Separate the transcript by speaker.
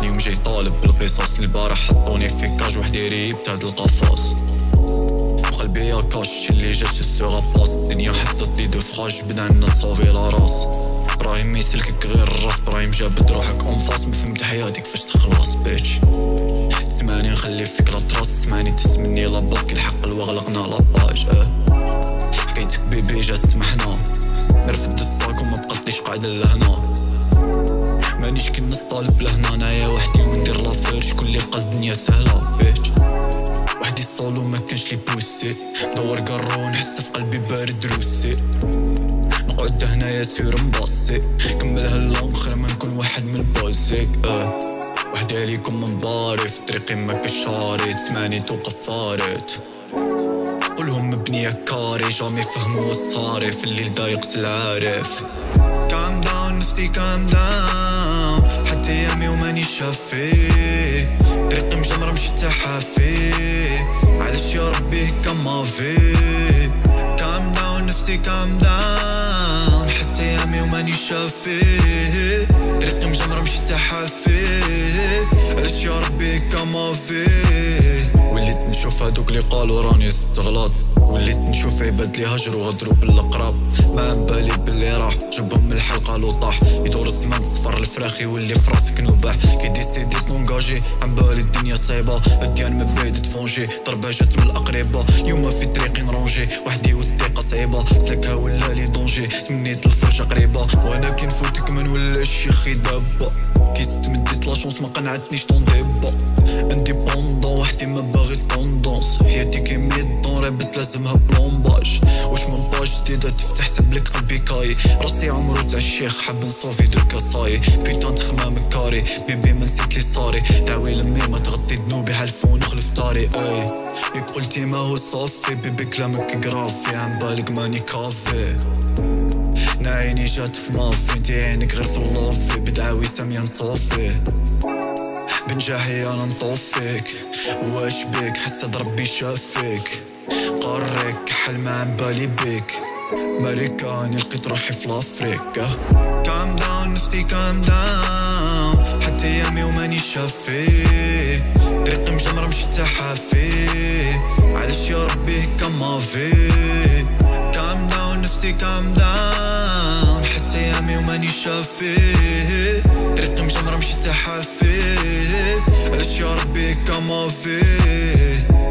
Speaker 1: اليوم جاي طالب بالقصص. البارح حطوني في كاج وحدي ريب هاد القفاص. قلبي يا كاش اللي جات السوغا باس. الدنيا حفظت لي دو فراج بدنا نصوفي لا راس. ابراهيم ما يسلكك غير الراس. ابراهيم جابد روحك اونفاس. مفهمت حياتك فاش تخلص بيتش. تسمعني نخلي فيك لا تراس. تسمعني تسمني لا باس. كي الحق الوغلقنا لاباج. حكايتك بيبي جا سمحنا. نرفد الصاك وما بقاتليش قاعدة لهنا. مانيش كنس طالب لهنا. انايا وحدي وندير لافير. شكون اللي قال الدنيا سهلة بيتش. وحدي الصالو ما كانش لي بوسي. دور قرو نحس في قلبي بارد روسي. نقعد هنايا سور مباصي. كملها اللونخر ما نكون واحد من البوزيك. وحدي عليكم منباري. في طريقي ما كشاري. تسمعني توقف فارت. قولهم مبنية كاري. جامي فهموا الصاري. في الليل دايقس العارف. كام داون نفسي كام داون. حتى ايامي وماني شافي. طريقي مجمرة مشي تحافي. علاش يا ربي هكا مافي. كام داون نفسي كام داون. حتى ايامي وماني شافي. طريقي مجمرة مشي تحافي. علاش يا ربي هكا مافي. وليت نشوف هادوك اللي قالوا راني زدت غلط. وليت نشوف عباد لي هجروا غدروا بالقراب. ما بالي باللي راح جبهم من الحلقه لو طاح. يدور الزمان تصفر الفراخ يولي فراسك نوباح. كي ديسيدي تونجاجي عم بالي الدنيا صايبه. الديان من بعيد تفونجي. ضربه جات من الاقربه. اليوم في طريقي نرونجي. وحدي والثقه صعيبه. سلكها ولا لي دونجي. تمنيت الفرجه قريبه. وانا كي نفوتك ما نولاش يخي دابا. كي تمديت لا شونس ما قنعتنيش طون ديبا. انديبوندون وحدي ما باغي طوندونس. حياتي كي ميدون رابط لازمها بلومباج. واش من باج جديدة تفتح سبلك قلبي كاي. راسي عمرو تاع الشيخ حاب نصوفي دركا صاي. بيتان تخمام كاري. بيبي ما نسيت لي صاري. دعوي لمي ما تغطي ذنوبي. حلفون نخلف داري. اي ياك قلتي ما هو صافي. بيبي كلامك غرافي. عم بالك ماني كافي. نعيني جات في مافي. انتي عينك غير في اللافي. بدعاوي سامية نصوفي. بنجاحي انا نطوفيك. واش بيك حسد ربي شافيك. قريك حل ما عم بالي بيك. ماريكاني لقيت روحي في لافريكا. كام داون نفسي كام داون. حتى ايامي وماني شافي. طريقي مجمرة مشي تحافي. علاش يا ربي هكا مافي. كام داون نفسي كام داون. حتى ايامي وماني شافي. طريقي مجمرة مشي تحافي. علاش يا ربي هكا مافي.